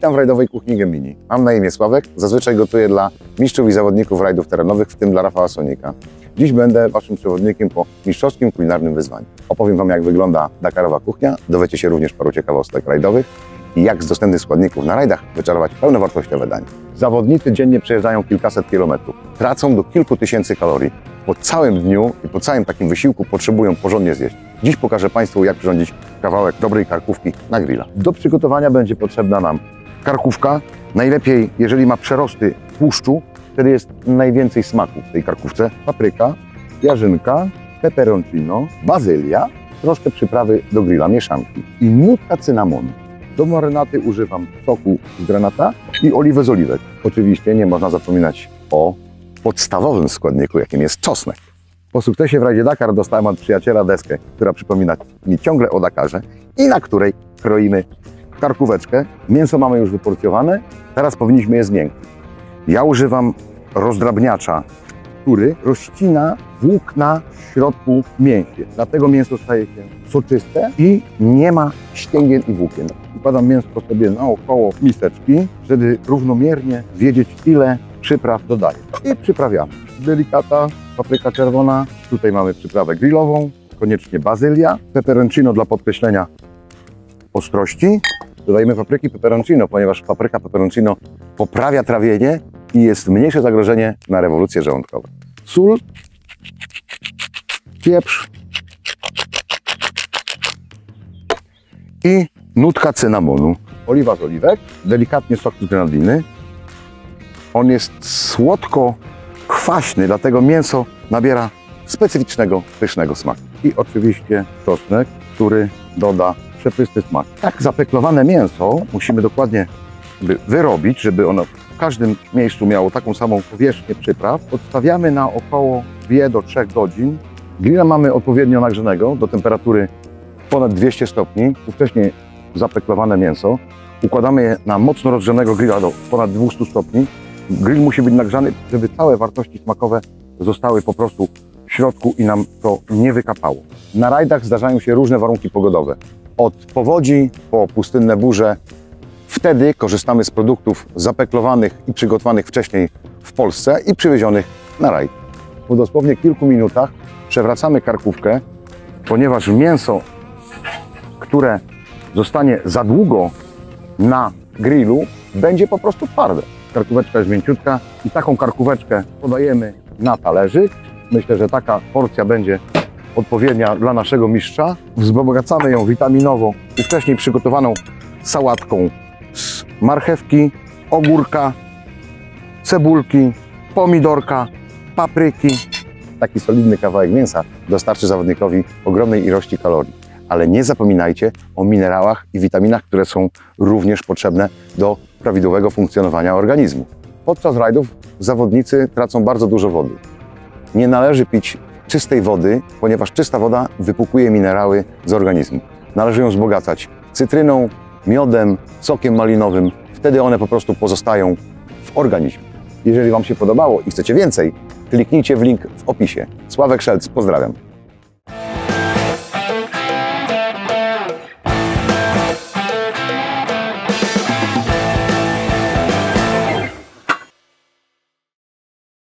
Witam w rajdowej kuchni Gemini. Mam na imię Sławek, zazwyczaj gotuję dla mistrzów i zawodników rajdów terenowych, w tym dla Rafała Sonika. Dziś będę waszym przewodnikiem po mistrzowskim kulinarnym wyzwaniu. Opowiem wam, jak wygląda dakarowa kuchnia, dowiecie się również paru ciekawostek rajdowych i jak z dostępnych składników na rajdach wyczarować pełnowartościowe danie. Zawodnicy dziennie przejeżdżają kilkaset kilometrów, tracą do kilku tysięcy kalorii. Po całym dniu i po całym takim wysiłku potrzebują porządnie zjeść. Dziś pokażę Państwu, jak przyrządzić kawałek dobrej karkówki na grilla. Do przygotowania będzie potrzebna nam karkówka. Najlepiej, jeżeli ma przerosty tłuszczu, wtedy jest najwięcej smaku w tej karkówce. Papryka, jarzynka, peperoncino, bazylia, troszkę przyprawy do grilla, mieszanki i nutka cynamonu. Do marynaty używam soku z granata i oliwę z oliwek. Oczywiście nie można zapominać o podstawowym składniku, jakim jest czosnek. Po sukcesie w rajdzie Dakar dostałem od przyjaciela deskę, która przypomina mi ciągle o Dakarze i na której kroimy karkóweczkę. Mięso mamy już wyporcjowane, teraz powinniśmy je zmiękczyć. Ja używam rozdrabniacza, który rozcina włókna w środku mięsie. Dlatego mięso staje się soczyste i nie ma ścięgien i włókien. Układam mięsko sobie naokoło miseczki, żeby równomiernie wiedzieć, ile przypraw dodaję. I przyprawiamy. Delikata, papryka czerwona, tutaj mamy przyprawę grillową, koniecznie bazylia, peperoncino dla podkreślenia ostrości. Dodajemy papryki peperoncino, ponieważ papryka peperoncino poprawia trawienie i jest mniejsze zagrożenie na rewolucje żołądkowe. Sól, pieprz i nutka cynamonu. Oliwa z oliwek, delikatnie sok z grenadiny. On jest słodko-kwaśny, dlatego mięso nabiera specyficznego, pysznego smaku. I oczywiście czosnek, który doda przepysty smak. Tak zapeklowane mięso musimy dokładnie wyrobić, żeby ono w każdym miejscu miało taką samą powierzchnię przypraw. Odstawiamy na około 2 do 3 godzin. Grilla mamy odpowiednio nagrzanego do temperatury ponad 200 stopni. Wcześniej zapeklowane mięso. Układamy je na mocno rozgrzanego grilla do ponad 200 stopni. Grill musi być nagrzany, żeby całe wartości smakowe zostały po prostu w środku i nam to nie wykapało. Na rajdach zdarzają się różne warunki pogodowe. Od powodzi po pustynne burze. Wtedy korzystamy z produktów zapeklowanych i przygotowanych wcześniej w Polsce i przywiezionych na rajd. Po dosłownie kilku minutach przewracamy karkówkę, ponieważ mięso, które zostanie za długo na grillu, będzie po prostu twarde. Karkóweczka jest mięciutka i taką karkóweczkę podajemy na talerzyk. Myślę, że taka porcja będzie odpowiednia dla naszego mistrza. Wzbogacamy ją witaminowo i wcześniej przygotowaną sałatką z marchewki, ogórka, cebulki, pomidorka, papryki. Taki solidny kawałek mięsa dostarczy zawodnikowi ogromnej ilości kalorii. Ale nie zapominajcie o minerałach i witaminach, które są również potrzebne do prawidłowego funkcjonowania organizmu. Podczas rajdów zawodnicy tracą bardzo dużo wody. Nie należy pić czystej wody, ponieważ czysta woda wypłukuje minerały z organizmu. Należy ją wzbogacać cytryną, miodem, sokiem malinowym. Wtedy one po prostu pozostają w organizmie. Jeżeli Wam się podobało i chcecie więcej, kliknijcie w link w opisie. Sławek Szelc, pozdrawiam.